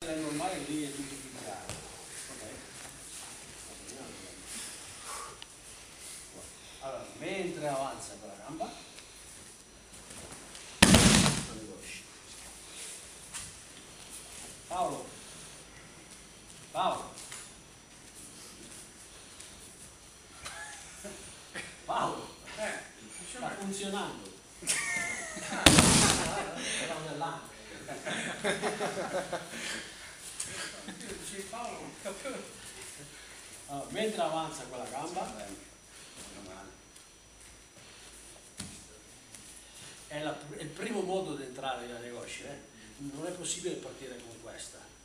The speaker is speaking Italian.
È normale lì è tutto più chiaro. Ok. Allora, mentre avanza con la gamba, Paolo, Paolo, Paolo, sta funzionando. Era nell'anno. Allora, mentre avanza con la gamba, è il primo modo di entrare nel negozio, non è possibile partire con questa.